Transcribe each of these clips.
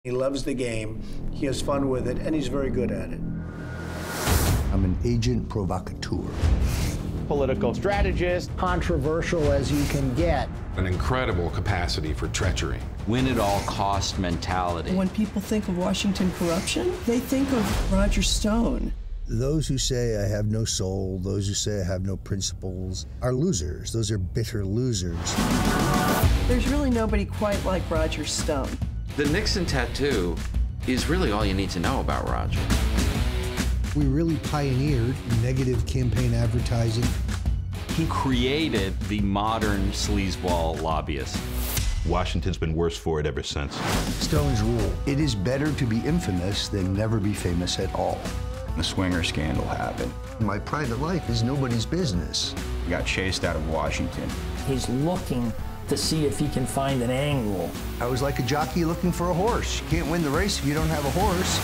He loves the game, he has fun with it, and he's very good at it. I'm an agent provocateur. Political strategist. Controversial as you can get. An incredible capacity for treachery. Win-at-all-cost mentality. When people think of Washington corruption, they think of Roger Stone. Those who say I have no soul, those who say I have no principles, are losers. Those are bitter losers. There's really nobody quite like Roger Stone. The Nixon tattoo is really all you need to know about Roger. We really pioneered negative campaign advertising. He created the modern sleazeball lobbyist. Washington's been worse for it ever since. Stone's rule: it is better to be infamous than never be famous at all. The swinger scandal happened. My private life is nobody's business. He got chased out of Washington. He's looking to see if he can find an angle. I was like a jockey looking for a horse. You can't win the race if you don't have a horse.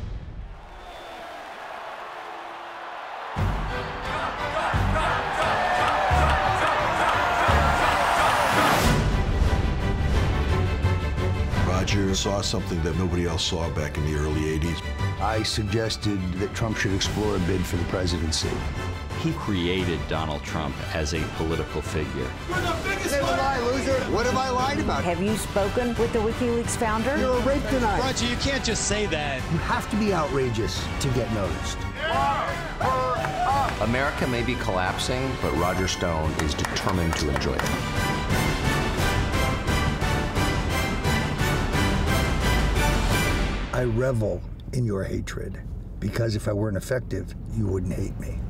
Roger saw something that nobody else saw back in the early 80s. I suggested that Trump should explore a bid for the presidency. He created Donald Trump as a political figure. You're the biggest lie, loser! What have I lied about? Have you spoken with the WikiLeaks founder? You're a rape tonight. Roger, you can't just say that. You have to be outrageous to get noticed. America may be collapsing, but Roger Stone is determined to enjoy it. I revel in your hatred, because if I weren't effective, you wouldn't hate me.